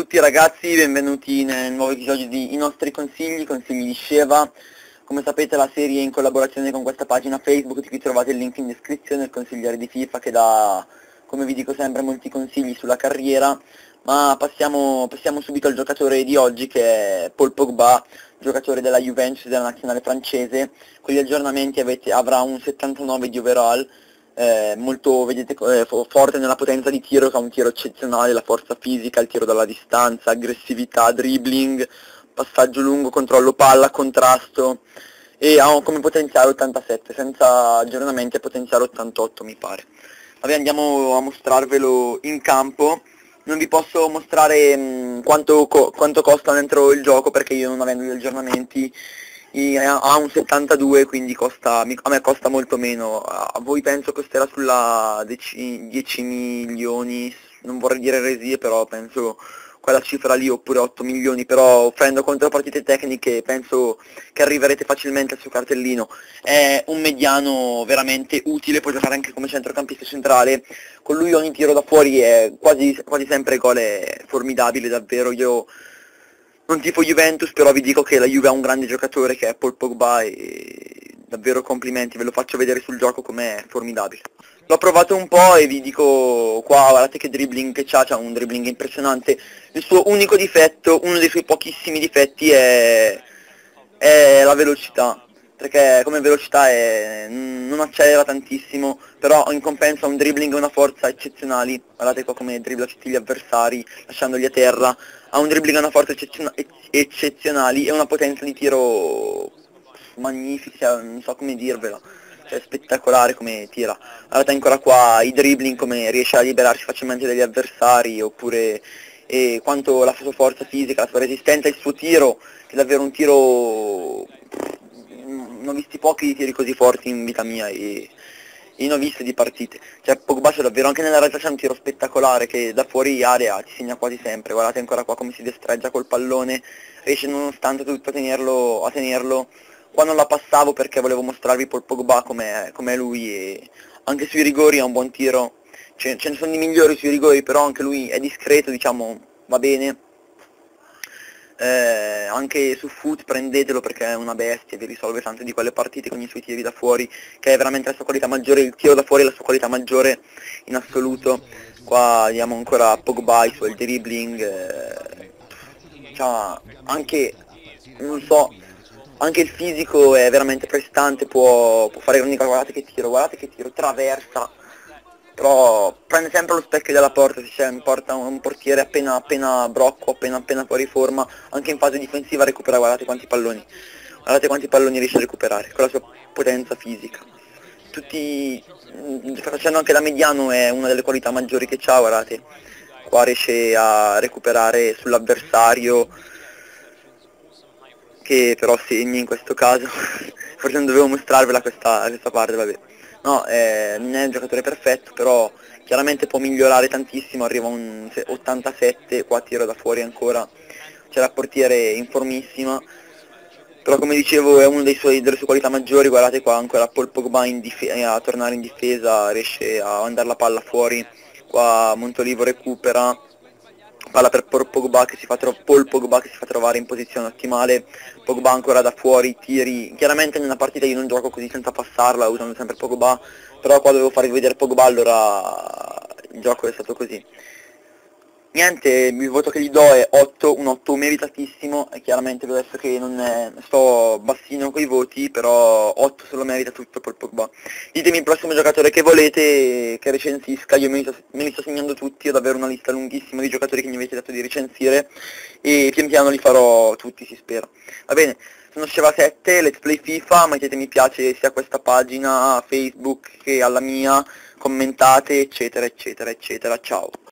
tutti ragazzi, benvenuti nel nuovo episodio di I nostri consigli di Sheva. Come sapete la serie è in collaborazione con questa pagina Facebook di cui trovate il link in descrizione, il consigliere di FIFA che dà, come vi dico sempre, molti consigli sulla carriera. Ma passiamo subito al giocatore di oggi, che è Paul Pogba, giocatore della Juventus e della nazionale francese. Con gli aggiornamenti avrà un 79 di overall, molto, vedete, forte nella potenza di tiro, che ha un tiro eccezionale, la forza fisica, il tiro dalla distanza, aggressività, dribbling, passaggio lungo, controllo palla, contrasto, e ha come potenziale 87, senza aggiornamenti è potenziale 88 mi pare. Vabbè, andiamo a mostrarvelo in campo. Non vi posso mostrare quanto costa dentro il gioco, perché io, non avendo gli aggiornamenti, ha un 72, quindi a me costa molto meno. A voi penso costerà sulla 10 milioni, non vorrei dire eresie, però penso quella cifra lì, oppure 8 milioni, però offrendo contropartite tecniche penso che arriverete facilmente al suo cartellino. È un mediano veramente utile, può giocare anche come centrocampista centrale. Con lui ogni tiro da fuori è quasi sempre gol, è formidabile davvero. Io non tifo Juventus, però vi dico che la Juve ha un grande giocatore che è Paul Pogba, e davvero complimenti, ve lo faccio vedere sul gioco com'è formidabile. L'ho provato un po' e vi dico qua, guardate che dribbling che c'ha un dribbling impressionante. Il suo unico difetto, uno dei suoi pochissimi difetti è la velocità, perché come velocità non accelera tantissimo, però in compenso ha un dribbling e una forza eccezionali. Guardate qua come dribbla tutti gli avversari lasciandoli a terra, ha un dribbling e una forza eccezionali e una potenza di tiro magnifica, non so come dirvelo, cioè spettacolare come tira. Guardate ancora qua i dribbling, come riesce a liberarsi facilmente dagli avversari, oppure quanto la sua forza fisica, la sua resistenza, il suo tiro, che è davvero un tiro, non ho visti pochi tiri così forti in vita mia, e ne ho viste di partite. Cioè Pogba c'è davvero, anche nella realtà c'è un tiro spettacolare che da fuori area ti segna quasi sempre. Guardate ancora qua come si destreggia col pallone, riesce nonostante tutto a tenerlo. Qua non la passavo perché volevo mostrarvi Paul Pogba com'è lui, e anche sui rigori ha un buon tiro. Ce ne sono di migliori sui rigori, però anche lui è discreto, diciamo, va bene. Anche su Foot prendetelo perché è una bestia, vi risolve tante di quelle partite con i suoi tiri da fuori, che è veramente la sua qualità maggiore. Il tiro da fuori è la sua qualità maggiore in assoluto. Qua vediamo ancora Pogba, i suoi dribbling, cioè, anche, non so, anche il fisico è veramente prestante, può fare ogni cosa. Guardate che tiro, traversa, però prende sempre lo specchio della porta. Se c'è un portiere appena brocco, appena fuori forma, anche in fase difensiva recupera. Guardate quanti palloni riesce a recuperare con la sua potenza fisica. Facendo anche da mediano è una delle qualità maggiori che c'ha. Guardate, qua riesce a recuperare sull'avversario, che però segni in questo caso. Forse non dovevo mostrarvela questa parte, vabbè. No, non è un giocatore perfetto, però chiaramente può migliorare tantissimo. Arriva a un 87, qua tiro da fuori ancora, c'è la portiere in formissima, però come dicevo è una delle sue qualità maggiori. Guardate qua ancora Paul Pogba a tornare in difesa, riesce a mandare la palla fuori. Qua Montolivo recupera, palla per Paul Pogba che si fa trovare in posizione ottimale. Pogba ancora da fuori, tiri. Chiaramente nella partita io non gioco così senza passarla, usando sempre Pogba, però qua dovevo farvi vedere Pogba, allora il gioco è stato così. Niente, il voto che gli do è 8, un 8 meritatissimo, e chiaramente vi ho detto che sto bassino coi voti, però 8 se lo merita tutto per Pogba. Ditemi il prossimo giocatore che volete che recensisca, io me li sto segnando tutti, ho davvero una lista lunghissima di giocatori che mi avete detto di recensire, e pian piano li farò tutti, si spera. Va bene, sono Sheva7, Let's Play FIFA, mettete mi piace sia a questa pagina Facebook che alla mia, commentate eccetera eccetera eccetera, ciao.